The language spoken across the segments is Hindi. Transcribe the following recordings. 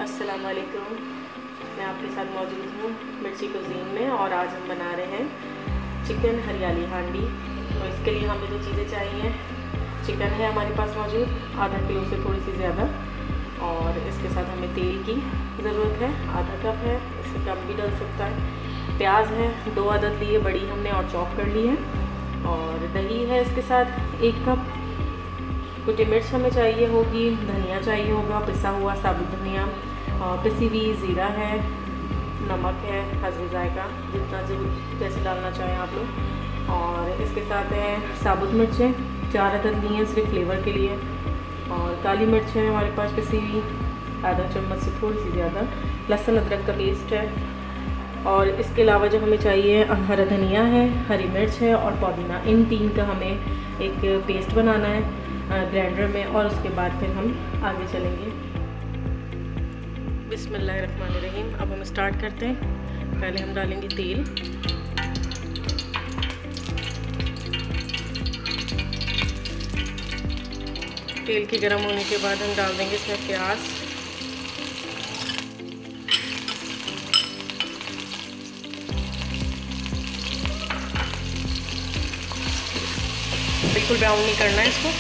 अस्सलाम वालेकुम। मैं आपके साथ मौजूद हूँ मिर्ची कुज़ीन में और आज हम बना रहे हैं चिकन हरियाली हांडी। तो इसके लिए हमें जो चीज़ें चाहिए, चिकन है हमारे पास मौजूद आधा किलो से थोड़ी सी ज़्यादा, और इसके साथ हमें तेल की ज़रूरत है, आधा कप है, इससे कम भी डल सकता है। प्याज है 2 अदद लिए बड़ी हमने और चॉप कर ली है, और दही है इसके साथ 1 कप। कुटी मिर्च हमें चाहिए होगी, धनिया चाहिए होगा पिसा हुआ साबुत धनिया, पिसी हुई ज़ीरा है, नमक है हस्ब जायका, जितना जो जैसे डालना चाहें आप लोग। और इसके साथ है साबुत मिर्चें 4 अदद ली हैं सिर्फ फ्लेवर के लिए, और काली मिर्च है हमारे पास पिसी हुई आधा चम्मच से थोड़ी सी ज़्यादा, लहसुन अदरक का पेस्ट है। और इसके अलावा जो हमें चाहिए हरा धनिया है, हरी मिर्च है और पुदीना। इन 3 का हमें एक पेस्ट बनाना है ग्राइंडर में, और उसके बाद फिर हम आगे चलेंगे। बिस्मिल्लाहिर्रहमानिर्रहीम। अब हम स्टार्ट करते हैं। पहले हम डालेंगे तेल, तेल के गर्म होने के बाद हम डाल देंगे इसमें प्याज, बिल्कुल ब्राउन नहीं करना है इसको,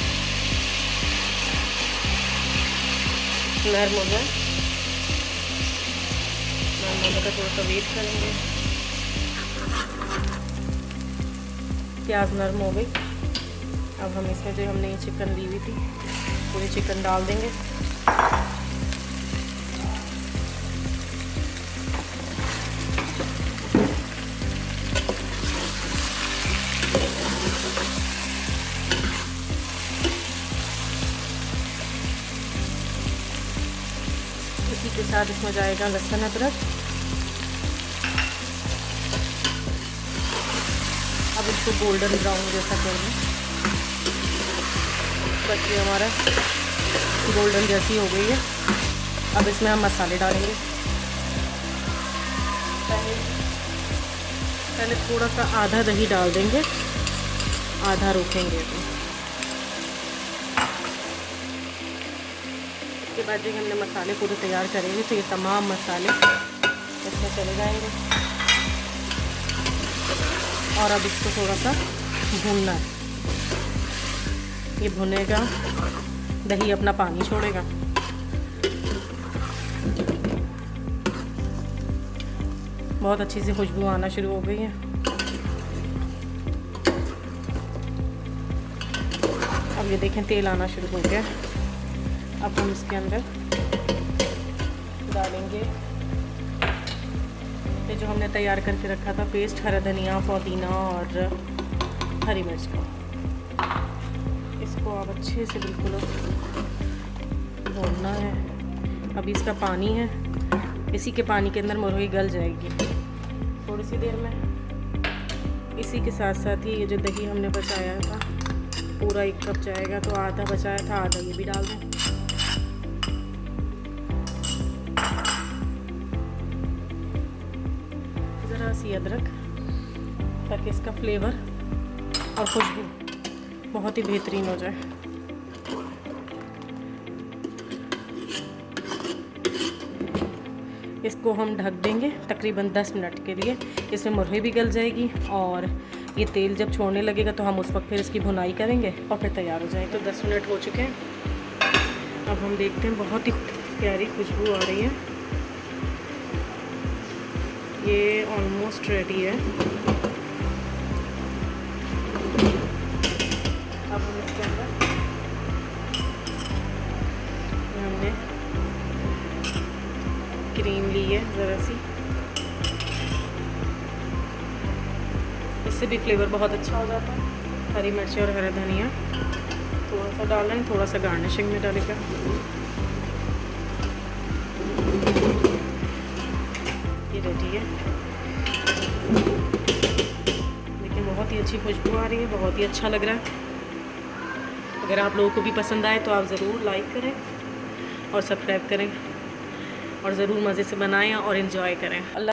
नरम हो जाए। नरम होने का थोड़ा सा वेट करेंगे। प्याज नरम हो गई। अब हम इसमें जो हमने ये चिकन ली हुई थी पूरी चिकन डाल देंगे। इसी के साथ इसमें जाएगा लहसुन अदरक। अब इसको गोल्डन ब्राउन जैसा कर लें। बस ये हमारा गोल्डन जैसी हो गई है। अब इसमें हम मसाले डालेंगे। पहले थोड़ा सा आधा दही डाल देंगे, आधा रोकेंगे। इसके बाद जब हमने मसाले पूरे तैयार करेंगे तो ये तमाम मसाले इसमें चले जाएंगे, और अब इसको थोड़ा सा भूनना है। ये भुनेगा, दही अपना पानी छोड़ेगा। बहुत अच्छी सी खुशबू आना शुरू हो गई है। अब ये देखें तेल आना शुरू हो गया। अब हम इसके अंदर डालेंगे ये जो हमने तैयार करके रखा था पेस्ट, हरा धनिया, पुदीना और हरी मिर्च का। इसको आप अच्छे से बिल्कुल भूनना है। अभी इसका पानी है, इसी के पानी के अंदर मुर्गी गल जाएगी थोड़ी सी देर में। इसी के साथ साथ ही ये जो दही हमने बचाया था पूरा 1 कप जाएगा, तो आधा बचाया था, आधा ये भी डाल दें। ज़रा सी अदरक, ताकि इसका फ्लेवर और खुशबू बहुत ही बेहतरीन हो जाए। इसको हम ढक देंगे तकरीबन 10 मिनट के लिए। इसमें मुर्गी भी गल जाएगी, और ये तेल जब छोड़ने लगेगा तो हम उस वक्त फिर इसकी भुनाई करेंगे और फिर तैयार हो जाएगी। तो 10 मिनट हो चुके हैं। अब हम देखते हैं, बहुत ही प्यारी खुशबू आ रही है। ये ऑलमोस्ट रेडी है। अब हम इसके अंदर हमने क्रीम ली है ज़रा सी, इससे भी फ्लेवर बहुत अच्छा हो जाता है। हरी मिर्ची और हरा धनिया थोड़ा सा डाल रहे हैं, थोड़ा सा गार्निशिंग में डालेगा। ये रेडी है। देखिए बहुत ही अच्छी खुशबू आ रही है, बहुत ही अच्छा लग रहा है। अगर आप लोगों को भी पसंद आए तो आप ज़रूर लाइक करें और सब्सक्राइब करें, और ज़रूर मज़े से बनाएं और इन्जॉय करें। अल्लाह